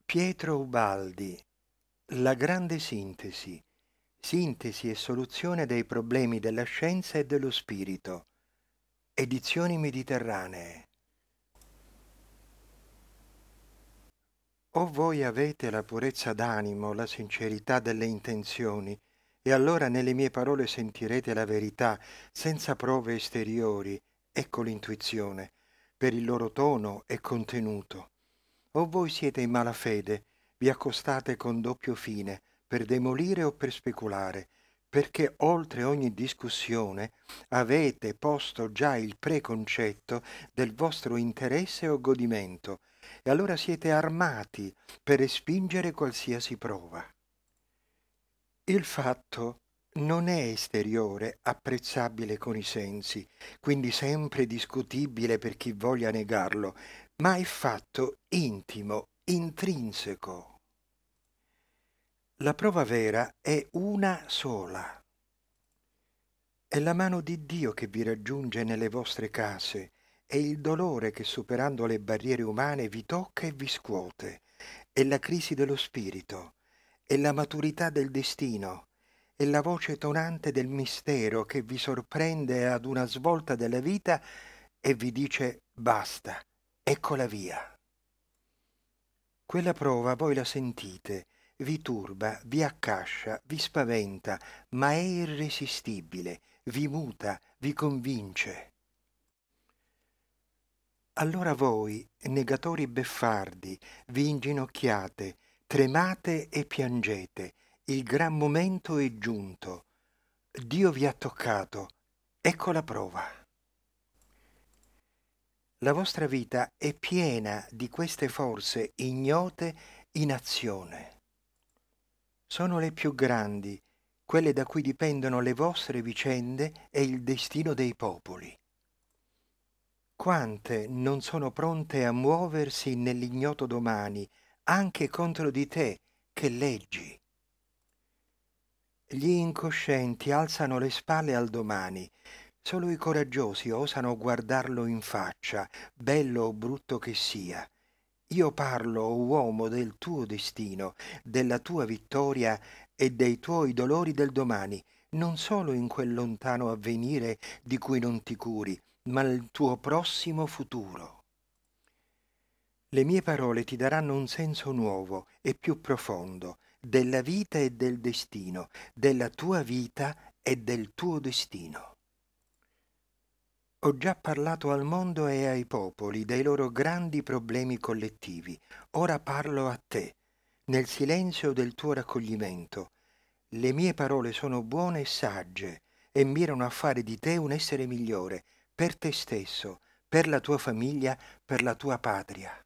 Pietro Ubaldi, La grande sintesi. Sintesi e soluzione dei problemi della scienza e dello spirito. Edizioni Mediterranee. O voi avete la purezza d'animo, la sincerità delle intenzioni, e allora nelle mie parole sentirete la verità, senza prove esteriori, ecco l'intuizione, per il loro tono e contenuto. O voi siete in malafede, vi accostate con doppio fine, per demolire o per speculare, perché oltre ogni discussione avete posto già il preconcetto del vostro interesse o godimento, e allora siete armati per respingere qualsiasi prova. Il fatto non è esteriore, apprezzabile con i sensi, quindi sempre discutibile per chi voglia negarlo, ma è fatto intimo, intrinseco. La prova vera è una sola. È la mano di Dio che vi raggiunge nelle vostre case, è il dolore che superando le barriere umane vi tocca e vi scuote, è la crisi dello spirito, è la maturità del destino, è la voce tonante del mistero che vi sorprende ad una svolta della vita e vi dice basta, eccola via. Quella prova voi la sentite, vi turba, vi accascia, vi spaventa, ma è irresistibile, vi muta, vi convince. Allora voi, negatori beffardi, vi inginocchiate, tremate e piangete. Il gran momento è giunto. Dio vi ha toccato. Ecco la prova. La vostra vita è piena di queste forze ignote in azione. Sono le più grandi, quelle da cui dipendono le vostre vicende e il destino dei popoli. Quante non sono pronte a muoversi nell'ignoto domani, anche contro di te, che leggi. Gli incoscienti alzano le spalle al domani, solo i coraggiosi osano guardarlo in faccia, bello o brutto che sia. Io parlo, uomo, del tuo destino, della tua vittoria e dei tuoi dolori del domani, non solo in quel lontano avvenire di cui non ti curi, ma il tuo prossimo futuro. Le mie parole ti daranno un senso nuovo e più profondo della vita e del destino, della tua vita e del tuo destino. Ho già parlato al mondo e ai popoli dei loro grandi problemi collettivi. Ora parlo a te, nel silenzio del tuo raccoglimento. Le mie parole sono buone e sagge e mirano a fare di te un essere migliore, per te stesso, per la tua famiglia, per la tua patria.